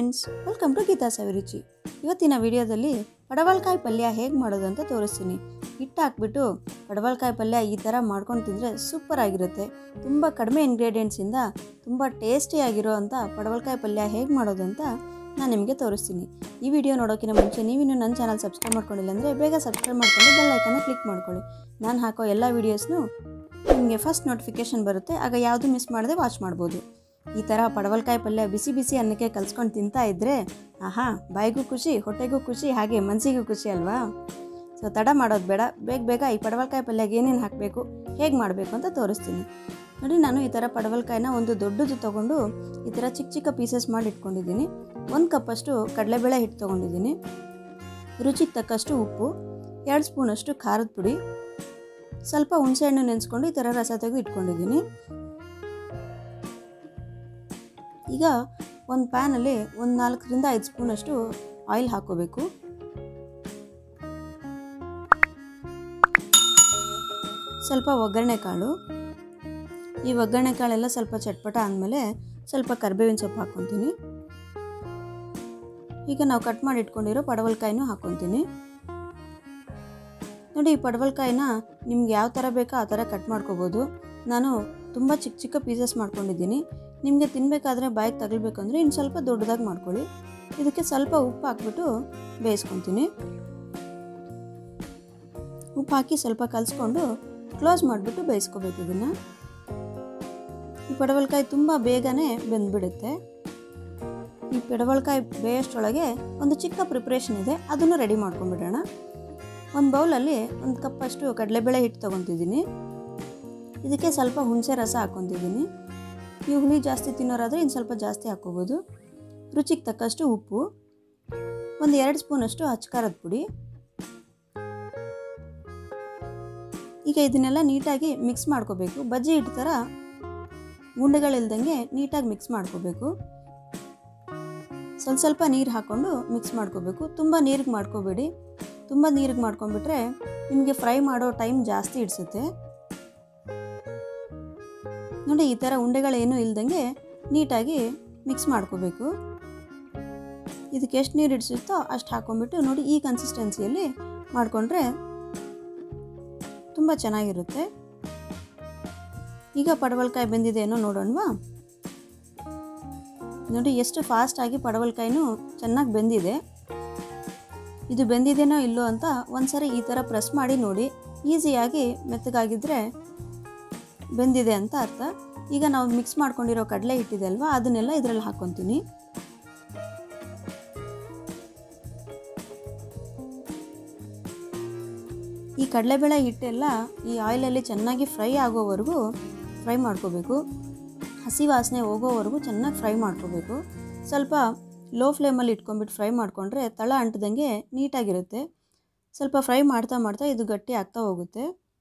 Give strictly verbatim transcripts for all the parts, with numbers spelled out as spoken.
Friends, welcome to Geetha Saviruchi. ಇವತ್ತಿನ ವಿಡಿಯೋದಲ್ಲಿ ಪಡವಲಕಾಯಿ ಪಲ್ಯ ಹೇಗೆ ಮಾಡೋದು ಅಂತ ತೋರಿಸ್ತೀನಿ. ಹಿಟ್ಟು ಹಾಕ್ಬಿಟ್ಟು ಪಡವಲಕಾಯಿ ಪಲ್ಯ ಈ ಥರ ಮಾಡ್ಕೊಂಡು ತಿಂದರೆ ಸೂಪರ್ ಆಗಿರುತ್ತೆ. ತುಂಬ ಕಡಿಮೆ ಇಂಗ್ರೀಡಿಯೆಂಟ್ಸಿಂದ ತುಂಬ ಟೇಸ್ಟಿಯಾಗಿರೋ ಅಂಥ ಪಡವಲಕಾಯಿ ಪಲ್ಯ ಹೇಗೆ ಮಾಡೋದು ಅಂತ ನಾನು ನಿಮಗೆ ತೋರಿಸ್ತೀನಿ. ಈ ವಿಡಿಯೋ ನೋಡೋಕ್ಕಿಂತ ಮುಂಚೆ ನೀವಿನ್ನೂ ನನ್ನ ಚಾನಲ್ ಸಬ್ಸ್ಕ್ರೈಬ್ ಮಾಡ್ಕೊಂಡಿಲ್ಲ ಅಂದರೆ ಬೇಗ ಸಬ್ಸ್ಕ್ರೈಬ್ ಮಾಡ್ಕೊಂಡು ಬೆಲ್ ಐಕನ್ನ ಕ್ಲಿಕ್ ಮಾಡ್ಕೊಳ್ಳಿ. ನಾನು ಹಾಕೋ ಎಲ್ಲ ವೀಡಿಯೋಸ್ನು ನಿಮಗೆ ಫಸ್ಟ್ ನೋಟಿಫಿಕೇಷನ್ ಬರುತ್ತೆ, ಆಗ ಯಾವುದು ಮಿಸ್ ಮಾಡದೆ ವಾಚ್ ಮಾಡ್ಬೋದು. ಈ ಥರ ಪಡವಲಕಾಯಿ ಪಲ್ಯ ಬಿಸಿ ಬಿಸಿ ಅನ್ನಕ್ಕೆ ಕಲಿಸ್ಕೊಂಡು ತಿಂತಾ ಇದ್ದರೆ ಆಹಾ, ಬಾಯಿಗೂ ಖುಷಿ, ಹೊಟ್ಟೆಗೂ ಖುಷಿ, ಹಾಗೆ ಮನಸ್ಸಿಗೂ ಖುಷಿ ಅಲ್ವಾ? ಸೊ ತಡ ಮಾಡೋದು ಬೇಡ, ಬೇಗ ಬೇಗ ಈ ಪಡವಲಕಾಯಿ ಪಲ್ಯಗೆ ಏನೇನು ಹಾಕಬೇಕು, ಹೇಗೆ ಮಾಡಬೇಕು ಅಂತ ತೋರಿಸ್ತೀನಿ. ನೋಡಿ, ನಾನು ಈ ಥರ ಪಡವಲಕಾಯಿನ ಒಂದು ದೊಡ್ಡದು ತೊಗೊಂಡು ಈ ಥರ ಚಿಕ್ಕ ಚಿಕ್ಕ ಪೀಸಸ್ ಮಾಡಿ ಇಟ್ಕೊಂಡಿದ್ದೀನಿ. ಒಂದು ಕಪ್ಪಷ್ಟು ಕಡಲೆಬೇಳೆ ಹಿಟ್ಟು ತೊಗೊಂಡಿದ್ದೀನಿ, ರುಚಿಗೆ ತಕ್ಕಷ್ಟು ಉಪ್ಪು, ಎರಡು ಸ್ಪೂನಷ್ಟು ಖಾರದ ಪುಡಿ, ಸ್ವಲ್ಪ ಹುಣಸೆಹಣ್ಣು ನೆನೆಸ್ಕೊಂಡು ಈ ಥರ ರಸ ತೆಗೆದು ಇಟ್ಕೊಂಡಿದ್ದೀನಿ. ಈಗ ಒಂದು ಪ್ಯಾನಲ್ಲಿ ಒಂದು ನಾಲ್ಕರಿಂದ ಐದು ಸ್ಪೂನಷ್ಟು ಆಯಿಲ್ ಹಾಕೋಬೇಕು. ಸ್ವಲ್ಪ ಒಗ್ಗರಣೆ ಕಾಳು, ಈ ಒಗ್ಗರಣೆ ಕಾಳೆಲ್ಲ ಸ್ವಲ್ಪ ಚಟ್ಪಟ ಆದಮೇಲೆ ಸ್ವಲ್ಪ ಕರಿಬೇವಿನ ಸೊಪ್ಪು ಹಾಕ್ಕೊತೀನಿ. ಈಗ ನಾವು ಕಟ್ ಮಾಡಿ ಇಟ್ಕೊಂಡಿರೋ ಪಡವಲಕಾಯಿನೂ ಹಾಕ್ಕೊತೀನಿ. ನೋಡಿ, ಈ ಪಡವಲಕಾಯಿನ ನಿಮ್ಗೆ ಯಾವ ಥರ ಬೇಕೋ ಆ ಥರ ಕಟ್ ಮಾಡ್ಕೋಬೋದು. ನಾನು ತುಂಬ ಚಿಕ್ಕ ಚಿಕ್ಕ ಪೀಸಸ್ ಮಾಡ್ಕೊಂಡಿದ್ದೀನಿ. ನಿಮಗೆ ತಿನ್ನಬೇಕಾದ್ರೆ ಬಾಯಿಗೆ ತಗಲ್ಬೇಕು ಅಂದರೆ ಇನ್ನು ಸ್ವಲ್ಪ ದೊಡ್ಡದಾಗಿ ಮಾಡ್ಕೊಳ್ಳಿ. ಇದಕ್ಕೆ ಸ್ವಲ್ಪ ಉಪ್ಪು ಹಾಕ್ಬಿಟ್ಟು ಬೇಯಿಸ್ಕೊತೀನಿ. ಉಪ್ಪು ಹಾಕಿ ಸ್ವಲ್ಪ ಕಲಿಸ್ಕೊಂಡು ಕ್ಲೋಸ್ ಮಾಡಿಬಿಟ್ಟು ಬೇಯಿಸ್ಕೋಬೇಕು. ಇದನ್ನು ಈ ಪಡವಲಕಾಯಿ ತುಂಬ ಬೇಗನೆ ಬೆಂದ್ಬಿಡುತ್ತೆ. ಈ ಪಡವಲಕಾಯಿ ಬೇಯೋಷ್ಟರೊಳಗೆ ಒಂದು ಚಿಕ್ಕ ಪ್ರಿಪ್ರೇಷನ್ ಇದೆ, ಅದನ್ನು ರೆಡಿ ಮಾಡ್ಕೊಂಡ್ಬಿಡೋಣ. ಒಂದು ಬೌಲಲ್ಲಿ ಒಂದು ಕಪ್ಪಷ್ಟು ಕಡಲೆಬೇಳೆ ಹಿಟ್ಟು ತೊಗೊತಿದ್ದೀನಿ. ಇದಕ್ಕೆ ಸ್ವಲ್ಪ ಹುಣಸೆ ರಸ ಹಾಕ್ಕೊತಿದ್ದೀನಿ. ನೀವು ಹುಳಿ ಜಾಸ್ತಿ ತಿನ್ನೋರಾದರೆ ಇನ್ನು ಸ್ವಲ್ಪ ಜಾಸ್ತಿ ಹಾಕ್ಕೋಬೋದು. ರುಚಿಗೆ ತಕ್ಕಷ್ಟು ಉಪ್ಪು, ಒಂದು ಎರಡು ಸ್ಪೂನಷ್ಟು ಅಚ್ಚಕಾರದ ಪುಡಿ. ಈಗ ಇದನ್ನೆಲ್ಲ ನೀಟಾಗಿ ಮಿಕ್ಸ್ ಮಾಡ್ಕೋಬೇಕು. ಬಜ್ಜಿ ಹಿಟ್ಟು ಥರ ಉಂಡೆಗಳಿಲ್ದಂಗೆ ನೀಟಾಗಿ ಮಿಕ್ಸ್ ಮಾಡ್ಕೋಬೇಕು. ಸ್ವಲ್ಪ ಸ್ವಲ್ಪ ನೀರು ಹಾಕ್ಕೊಂಡು ಮಿಕ್ಸ್ ಮಾಡ್ಕೋಬೇಕು. ತುಂಬ ನೀರಿಗೆ ಮಾಡ್ಕೋಬೇಡಿ. ತುಂಬ ನೀರಿಗೆ ಮಾಡ್ಕೊಂಡ್ಬಿಟ್ರೆ ನಿಮಗೆ ಫ್ರೈ ಮಾಡೋ ಟೈಮ್ ಜಾಸ್ತಿ ಹಿಡಿಸುತ್ತೆ. ನೋಡಿ, ಈ ಥರ ಉಂಡೆಗಳೇನು ಇಲ್ದಂಗೆ ನೀಟಾಗಿ ಮಿಕ್ಸ್ ಮಾಡ್ಕೋಬೇಕು. ಇದಕ್ಕೆ ಎಷ್ಟು ನೀರು ಹಿಡಿಸುತ್ತೋ ಅಷ್ಟು ಹಾಕ್ಕೊಂಡ್ಬಿಟ್ಟು ನೋಡಿ, ಈ ಕನ್ಸಿಸ್ಟೆನ್ಸಿಯಲ್ಲಿ ಮಾಡಿಕೊಂಡ್ರೆ ತುಂಬ ಚೆನ್ನಾಗಿರುತ್ತೆ. ಈಗ ಪಡವಲಕಾಯಿ ಬೆಂದಿದೆ ಏನೋ ನೋಡೋಣವಾ? ನೋಡಿ, ಎಷ್ಟು ಫಾಸ್ಟಾಗಿ ಪಡವಲಕಾಯಿನೂ ಚೆನ್ನಾಗಿ ಬೆಂದಿದೆ. ಇದು ಬೆಂದಿದೆನೋ ಇಲ್ಲೋ ಅಂತ ಒಂದ್ಸರಿ ಈ ಥರ ಪ್ರೆಸ್ ಮಾಡಿ ನೋಡಿ. ಈಸಿಯಾಗಿ ಮೆತ್ತಗಾಗಿದ್ದರೆ ಬೆಂದಿದೆ ಅಂತ ಅರ್ಥ. ಈಗ ನಾವು ಮಿಕ್ಸ್ ಮಾಡ್ಕೊಂಡಿರೋ ಕಡಲೆ ಹಿಟ್ಟಿದೆ ಅಲ್ವಾ, ಅದನ್ನೆಲ್ಲ ಇದರಲ್ಲಿ ಹಾಕ್ಕೊತೀನಿ. ಈ ಕಡಲೆಬೇಳೆ ಹಿಟ್ಟೆಲ್ಲ ಈ ಆಯಿಲಲ್ಲಿ ಚೆನ್ನಾಗಿ ಫ್ರೈ ಆಗೋವರೆಗೂ ಫ್ರೈ ಮಾಡ್ಕೋಬೇಕು. ಹಸಿ ವಾಸನೆ ಹೋಗೋವರೆಗೂ ಚೆನ್ನಾಗಿ ಫ್ರೈ ಮಾಡ್ಕೋಬೇಕು. ಸ್ವಲ್ಪ ಲೋ ಫ್ಲೇಮಲ್ಲಿ ಇಟ್ಕೊಂಡ್ಬಿಟ್ಟು ಫ್ರೈ ಮಾಡಿಕೊಂಡ್ರೆ ತಳ ಅಂಟದಂಗೆ ನೀಟಾಗಿರುತ್ತೆ. ಸ್ವಲ್ಪ ಫ್ರೈ ಮಾಡ್ತಾ ಮಾಡ್ತಾ ಇದು ಗಟ್ಟಿ ಆಗ್ತಾ ಹೋಗುತ್ತೆ.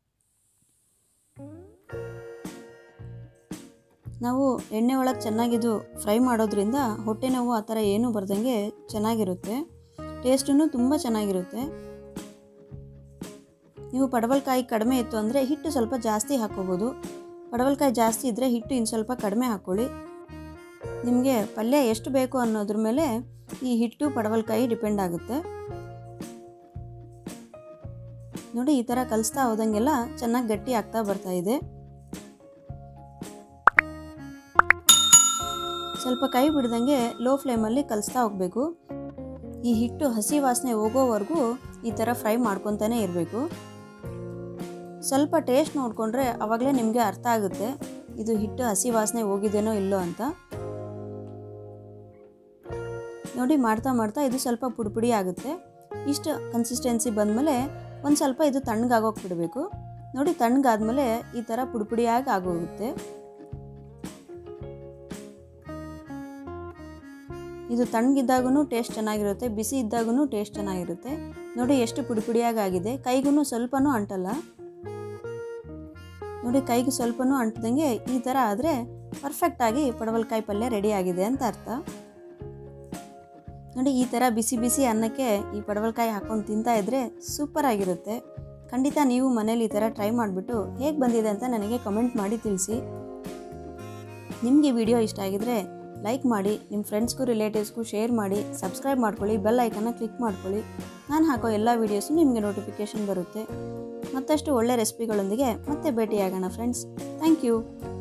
ನಾವು ಎಣ್ಣೆ ಒಳಗೆ ಚೆನ್ನಾಗಿದು ಫ್ರೈ ಮಾಡೋದ್ರಿಂದ ಹೊಟ್ಟೆ ನೋವು ಆ ಥರ ಏನೂ ಬರ್ದಂಗೆ ಚೆನ್ನಾಗಿರುತ್ತೆ. ಟೇಸ್ಟೂ ತುಂಬ ಚೆನ್ನಾಗಿರುತ್ತೆ. ನೀವು ಪಡವಲಕಾಯಿ ಕಡಿಮೆ ಇತ್ತು ಅಂದರೆ ಹಿಟ್ಟು ಸ್ವಲ್ಪ ಜಾಸ್ತಿ ಹಾಕ್ಕೋಬೋದು. ಪಡವಲಕಾಯಿ ಜಾಸ್ತಿ ಇದ್ದರೆ ಹಿಟ್ಟು ಇನ್ನು ಸ್ವಲ್ಪ ಕಡಿಮೆ ಹಾಕ್ಕೊಳ್ಳಿ. ನಿಮಗೆ ಪಲ್ಯ ಎಷ್ಟು ಬೇಕು ಅನ್ನೋದ್ರ ಮೇಲೆ ಈ ಹಿಟ್ಟು ಪಡವಲಕಾಯಿ ಡಿಪೆಂಡ್ ಆಗುತ್ತೆ. ನೋಡಿ, ಈ ಥರ ಕಲಿಸ್ತಾ ಹೋದಂಗೆಲ್ಲ ಚೆನ್ನಾಗಿ ಗಟ್ಟಿ ಆಗ್ತಾ ಬರ್ತಾ ಇದೆ. ಸ್ವಲ್ಪ ಕೈ ಬಿಡ್ದಂಗೆ ಲೋ ಫ್ಲೇಮಲ್ಲಿ ಕಲಿಸ್ತಾ ಹೋಗಬೇಕು. ಈ ಹಿಟ್ಟು ಹಸಿ ವಾಸನೆ ಹೋಗೋವರೆಗೂ ಈ ಥರ ಫ್ರೈ ಮಾಡ್ಕೊತಾನೆ ಇರಬೇಕು. ಸ್ವಲ್ಪ ಟೇಸ್ಟ್ ನೋಡಿಕೊಂಡ್ರೆ ಆವಾಗಲೇ ನಿಮಗೆ ಅರ್ಥ ಆಗುತ್ತೆ ಇದು ಹಿಟ್ಟು ಹಸಿ ವಾಸನೆ ಹೋಗಿದೇನೋ ಇಲ್ಲೋ ಅಂತ. ನೋಡಿ, ಮಾಡ್ತಾ ಮಾಡ್ತಾ ಇದು ಸ್ವಲ್ಪ ಪುಡಿ ಪುಡಿ ಆಗುತ್ತೆ. ಇಷ್ಟು ಕನ್ಸಿಸ್ಟೆನ್ಸಿ ಬಂದಮೇಲೆ ಒಂದು ಸ್ವಲ್ಪ ಇದು ತಣ್ಣಗಾಗೋಗಿ ಬಿಡಬೇಕು. ನೋಡಿ, ತಣ್ಣಗಾದ್ಮೇಲೆ ಈ ಥರ ಪುಡಿ ಪುಡಿಯಾಗಿ ಆಗೋಗುತ್ತೆ. ಇದು ತಣ್ಣಗಿದ್ದಾಗೂ ಟೇಸ್ಟ್ ಚೆನ್ನಾಗಿರುತ್ತೆ, ಬಿಸಿ ಇದ್ದಾಗೂ ಟೇಸ್ಟ್ ಚೆನ್ನಾಗಿರುತ್ತೆ. ನೋಡಿ, ಎಷ್ಟು ಪುಡಿ ಪುಡಿಯಾಗಿ ಆಗಿದೆ. ಕೈಗೂ ಸ್ವಲ್ಪನೂ ಅಂಟಲ್ಲ. ನೋಡಿ, ಕೈಗೆ ಸ್ವಲ್ಪನೂ ಅಂಟದಂಗೆ ಈ ಥರ ಆದರೆ ಪರ್ಫೆಕ್ಟಾಗಿ ಪಡವಲಕಾಯಿ ಪಲ್ಯ ರೆಡಿ ಆಗಿದೆ ಅಂತ ಅರ್ಥ. ನೋಡಿ, ಈ ಥರ ಬಿಸಿ ಬಿಸಿ ಅನ್ನಕ್ಕೆ ಈ ಪಡವಲಕಾಯಿ ಹಾಕ್ಕೊಂಡು ತಿಂತಾ ಇದ್ದರೆ ಸೂಪರ್ ಆಗಿರುತ್ತೆ. ಖಂಡಿತ ನೀವು ಮನೇಲಿ ಈ ಥರ ಟ್ರೈ ಮಾಡಿಬಿಟ್ಟು ಹೇಗೆ ಬಂದಿದೆ ಅಂತ ನನಗೆ ಕಮೆಂಟ್ ಮಾಡಿ ತಿಳಿಸಿ. ನಿಮಗೆ ವಿಡಿಯೋ ಇಷ್ಟ ಆಗಿದ್ರೆ ಲೈಕ್ ಮಾಡಿ, ನಿಮ್ಮ ಫ್ರೆಂಡ್ಸ್ಗೂ ರಿಲೇಟಿವ್ಸ್ಗೂ ಶೇರ್ ಮಾಡಿ, ಸಬ್ಸ್ಕ್ರೈಬ್ ಮಾಡ್ಕೊಳ್ಳಿ, ಬೆಲ್ ಐಕನ್ನ ಕ್ಲಿಕ್ ಮಾಡ್ಕೊಳ್ಳಿ. ನಾನು ಹಾಕೋ ಎಲ್ಲ ವೀಡಿಯೋಸು ನಿಮಗೆ ನೋಟಿಫಿಕೇಷನ್ ಬರುತ್ತೆ. ಮತ್ತಷ್ಟು ಒಳ್ಳೆ ರೆಸಿಪಿಗಳೊಂದಿಗೆ ಮತ್ತೆ ಭೇಟಿಯಾಗೋಣ ಫ್ರೆಂಡ್ಸ್. Thank you.